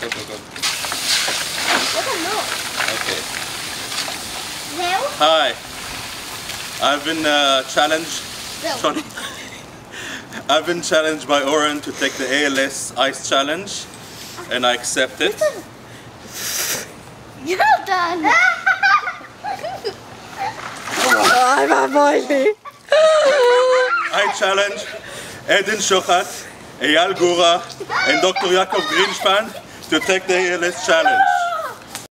Go, go, go. Okay. Hi. I've been challenged. I've been challenged by Oren to take the ALS ice challenge, and I accept it. You're done. I challenge Shohat, Eyal, Gura, and Dr. Yaakov Greenshpan to take the ALS challenge.